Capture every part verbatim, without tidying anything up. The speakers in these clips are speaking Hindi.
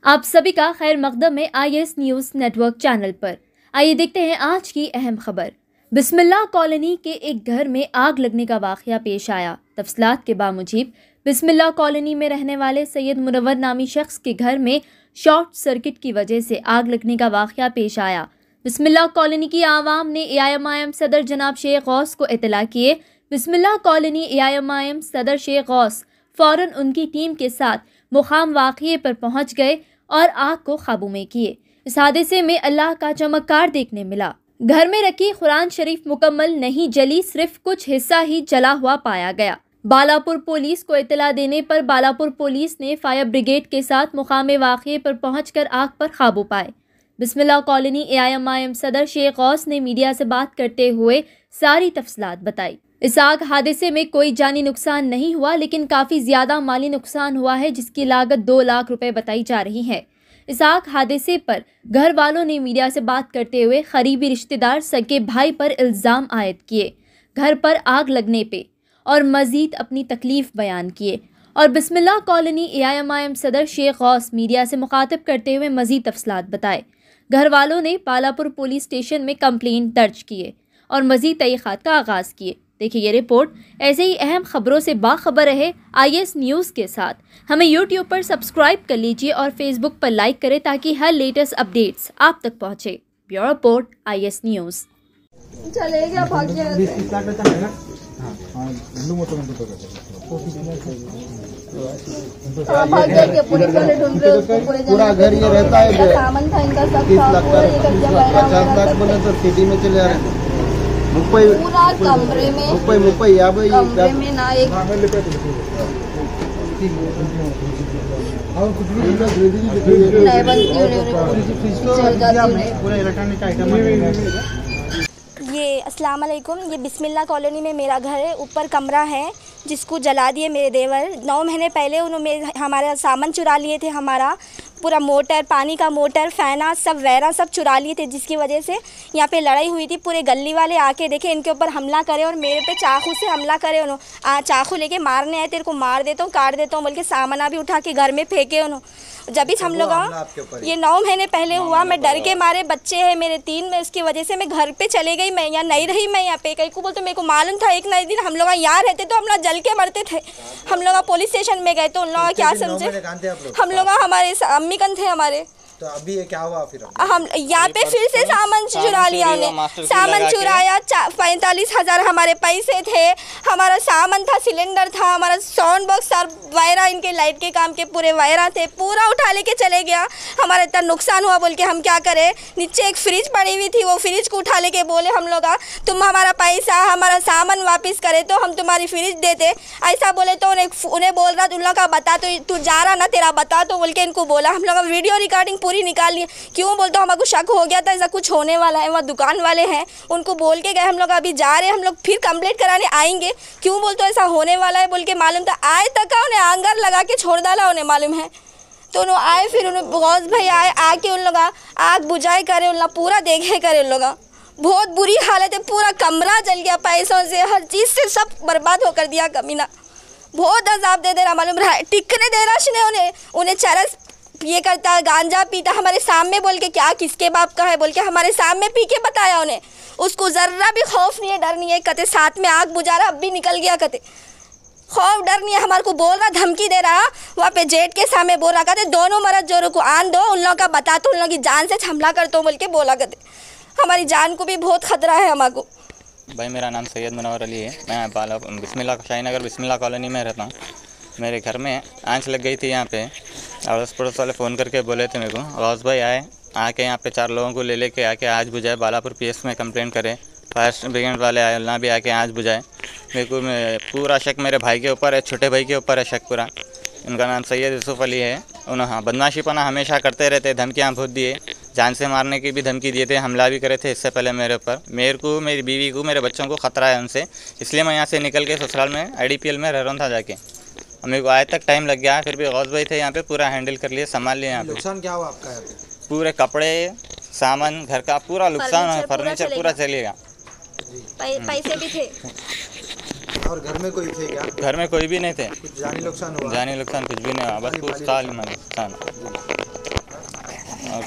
आप सभी का खैर मकदम है I S news network channel पर। आइए देखते हैं आज की अहम खबर। बिस्मिल्लाह कॉलोनी के एक घर में आग लगने का वाक़या पेश आया। तफसीलात के बामुजीब बिस्मिल्लाह कॉलोनी में रहने वाले सैयद मुनव्वर नामी शख्स के घर में शॉर्ट सर्किट की वजह से आग लगने का वाक़या पेश आया। बिस्मिल्लाह कॉलोनी की आवाम ने ए आई एम आई एम सदर जनाब शेख गौस को इत्तला किए। Bismillah colony A I M I M सदर शेख गौस फ़ौरन उनकी टीम के साथ मुकाम वाक़ये पर पहुँच गए और आग को काबू में किए। इस हादसे में अल्लाह का चमत्कार देखने मिला। घर में रखी कुरान शरीफ मुकम्मल नहीं जली, सिर्फ कुछ हिस्सा ही जला हुआ पाया गया। बालापुर पुलिस को इत्तला देने पर बालापुर पुलिस ने फायर ब्रिगेड के साथ मुकामे वाक़ये पर पहुंचकर आग पर काबू पाए। Bismillah colony A I M I M सदर शेख गौस ने मीडिया से बात करते हुए सारी तफसीलात बताई। इस आग हादसे में कोई जानी नुकसान नहीं हुआ, लेकिन काफ़ी ज़्यादा माली नुकसान हुआ है, जिसकी लागत दो लाख रुपए बताई जा रही है। इस आग हादसे पर घर वालों ने मीडिया से बात करते हुए करीबी रिश्तेदार सगे भाई पर इल्ज़ाम आयद किए, घर पर आग लगने पे, और मज़ीद अपनी तकलीफ़ बयान किए। और Bismillah colony A I M I M सदर शेख गौस मीडिया से मुखातिब करते हुए मज़ीद तफसीलात बताए। घर वालों ने बालापुर पुलिस स्टेशन में कंप्लेंट दर्ज किए और मज़ीद तहक़ीक़ात का आगाज़ किए। देखिए ये रिपोर्ट। ऐसे ही अहम खबरों से बाखबर रहे आई एस न्यूज़ के साथ। हमें यूट्यूब पर सब्सक्राइब कर लीजिए और फेसबुक पर लाइक करें ताकि हर लेटेस्ट अपडेट्स आप तक पहुंचे। Bureau report I S news. चले गया भाग गया पूरा घर ये रहता है, सामान था इनका सब तीस लाख का पचास लाख बोले तो सिटी में चले आ रहे मुंबई पूरा कमरे में मुंबई मुंबई याबई कमरे में ना एक नए बनती ये अस्सलाम वालेकुम। ये बिस्मिल्लाह कॉलोनी में मेरा घर है, ऊपर कमरा है जिसको जला दिए मेरे देवर। नौ महीने पहले उन्होंने हमारा सामान चुरा लिए थे, हमारा पूरा मोटर, पानी का मोटर, फैना, सब वैरा सब चुरा लिए थे, जिसकी वजह से यहाँ पे लड़ाई हुई थी। पूरे गली वाले आके देखे, इनके ऊपर हमला करे और मेरे पे चाकू से हमला करे। उन्होंने चाकू लेके मारने आए, तेरे को मार देता हूँ, काट देता हूँ बोल के सामान भी उठा के घर में फेंके उन्होंने। जब भी हम लोग ये नौ महीने पहले हुआ, मैं डर के मारे, बच्चे हैं मेरे तीन में, उसकी वजह से मैं घर पे चले गई। मैं यहाँ नहीं रही, मैं यहाँ पे कहीं को बोलते मेरे को मालूम था एक नए दिन हम लोग यहाँ रहते तो हम लोग जल के मरते थे। हम लोग पुलिस स्टेशन में गए तो उन लोग क्या समझे, हम लोग हमारे अम्मी कन थे हमारे। तो अभी ये क्या हुआ फिर? हम यहाँ पे फिर से सामान चुरा लिया उन्हें, सामान चुराया। पैंतालीस हजार हमारे पैसे थे, हमारा सामान था, सिलेंडर था, हमारा साउंड बॉक्स, सर वायरा, इनके लाइट के काम के पूरे वायरा थे, पूरा उठा लेके चले गया। हमारा इतना नुकसान हुआ बोल के हम क्या करें। नीचे एक फ्रिज पड़ी हुई थी, वो फ्रिज को उठा लेके बोले हम लोग तुम हमारा पैसा हमारा सामान वापस करे तो हम तुम्हारी फ्रिज देते। ऐसा बोले तो उन्हें उन्हें बोल रहा उन लोग का बता तो तू जा रहा ना तेरा बता तो बोल के इनको बोला। हम लोग वीडियो रिकॉर्डिंग पूरी निकाल लिए। क्यों बोलते हो, हमको शक हो गया था ऐसा कुछ होने वाला है। वहाँ दुकान वाले हैं, उनको बोल के गए हम लोग अभी जा रहे हैं, हम लोग फिर कंप्लेंट कराने आएंगे। क्यों बोलते हो ऐसा होने वाला है बोल के मालूम था। आए तक उन्हें आंगर लगा के छोड़ डाला, उन्हें मालूम है तो उन्होंने आए, फिर उन्हें गौस भाई आए, आके उन लोग आग बुझाए करे, उन लोग पूरा देखे करे। उन लोग बहुत बुरी हालत है, पूरा कमरा जल गया, पैसों से हर चीज़ से सब बर्बाद होकर दिया कमीना। बहुत अजाब दे दे रहा, मालूम रहा टिकने दे रहा उन्हें उन्हें चरस ये करता, गांजा पीता, हमारे सामने बोल के क्या किसके बाप का है बोल के हमारे सामने पी के बताया उन्हें। उसको ज़र्रा भी खौफ नहीं है, डर नहीं है। कते साथ में आग बुझा रहा, अब भी निकल गया, कते खौफ डर नहीं है। हमारे को बोल रहा, धमकी दे रहा, वहाँ पे जेठ के सामने बोल रहा, कहते दोनों मर्द जोरों को आन दो, उन लोगों का बता तो उन लोगों की जान से हमला कर दो बोल के बोला। कहते हमारी जान को भी बहुत खतरा है हमको। भाई मेरा नाम सैयद मुनव्वर अली है, मैं बाला बिस्मिल्लाह शाहीनगर बिस्मिल्लाह कॉलोनी में रहता हूँ। मेरे घर में आंच लग गई थी यहाँ पे, अड़ोस पड़ोस वाले फ़ोन करके बोले थे मेरे को, गौस भाई आए, आके यहाँ पे चार लोगों को ले लेके आके आज बुझाए। बालापुर पी एस में कंप्लेंट करे, फायर ब्रिगेड वाले आए, ना भी आके आज बुझाए। मेरे को पूरा शक मेरे भाई के ऊपर है, छोटे भाई के ऊपर है शक पूरा। उनका नाम सैयद यूसुफ अली है। उन्होंने हाँ बदमाशीपना हमेशा करते रहते, धमकियाँ बहुत दिए, जान से मारने की भी धमकी दिए थे, हमला भी करे थे इससे पहले मेरे ऊपर। मेरे को, मेरी बीवी को, मेरे बच्चों को ख़तरा है उनसे, इसलिए मैं यहाँ से निकल के ससुराल में आई डी पी एल में रह रहा था जाके। मेरे को आए तक टाइम लग गया, फिर भी गौस भाई थे यहाँ पे, पूरा हैंडल कर लिए, संभाल लिए। यहाँ पे नुकसान क्या हुआ आपका? पूरे कपड़े, सामान, घर का पूरा नुकसान, फर्नीचर पूरा चलेगा। पैसे भी थे। और घर में कोई थे क्या? घर में कोई भी नहीं थे। कुछ जानी नुकसान हुआ? जानी नुकसान कुछ भी नहीं हुआ, बस कुछ साल में नुकसान।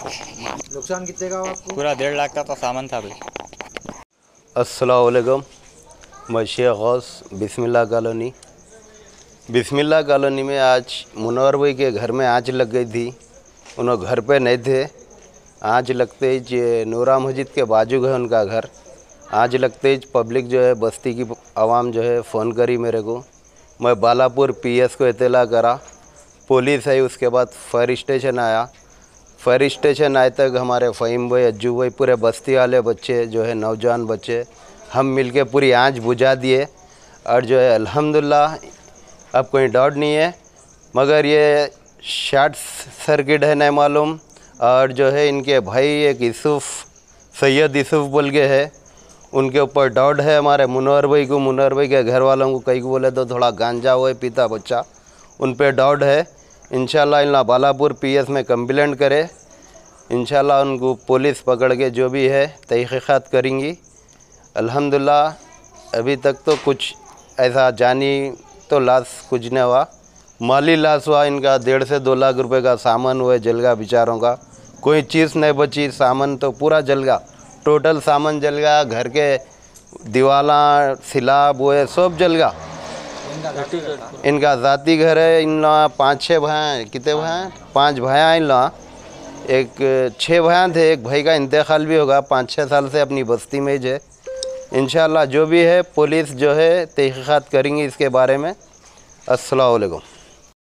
नुकसान कितने का हुआ आपको? पूरा डेढ़ लाख का तो सामान था भाई। अस्सलाम वालेकुम, मैं शेख गौस, बिस्मिल्लाह कॉलोनी। बिस्मिल्लाह कॉलोनी में आज मुनव्वर भाई के घर में आँच लग गई थी। उन्होंने घर पे नहीं थे। आँच लगते ही ये नूरा मस्जिद के बाजू है उनका घर। आँच लगते ही पब्लिक जो है, बस्ती की आवाम जो है फ़ोन करी मेरे को। मैं बालापुर पीएस को इत्तला करा, पुलिस आई, उसके बाद फायर स्टेशन आया। फायर स्टेशन आए तक हमारे फ़हीम भाई, अज्जू भाई, पूरे बस्ती वाले बच्चे जो है, नौजवान बच्चे, हम मिलके पूरी आँच बुझा दिए। और जो है अल्हम्दुलिल्लाह अब कोई डाउट नहीं है, मगर ये शॉर्ट सर्किट है नहीं मालूम। और जो है इनके भाई एक यूसुफ, सैयद यूसुफ बोल के है, उनके ऊपर डाउट है। हमारे मुनव्वर भाई को, मुनव्वर भाई के घर वालों को, कई को बोले तो थोड़ा गांजा हुआ पीता बच्चा, उन पे डाउट है। इंशाल्लाह इन बालापुर पीएस में कंप्लेंट करे, इंशाल्लाह उनको पुलिस पकड़ के जो भी है तहक़ीक़ात करेंगी। अल्हम्दुलिल्लाह अभी तक तो कुछ ऐसा जानी तो लाश कुछ नहीं हुआ, माली लाश हुआ। इनका डेढ़ से दो लाख रुपए का सामान हुआ, जल गया बेचारों का, कोई चीज़ नहीं बची। सामान तो पूरा जल गया, टोटल सामान जल गया। घर के दीवाला, सिलाब हुए, सब जल गया। इनका ज़ाती घर है। इन पाँच छः भाई, कितने भाई? पाँच भाई हैं इन। एक छः भाई थे, एक भाई का इंतकाल भी होगा, पाँच छः साल से अपनी बस्ती में ही है। इंशाल्लाह जो भी है पुलिस जो है तहक़ीक़ात करेंगी इसके बारे में। अस्सलाम वालेकुम।